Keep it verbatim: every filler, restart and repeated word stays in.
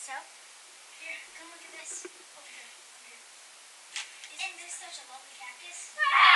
So, here, come look at this. Over here, over here. Isn't this such a lovely cactus?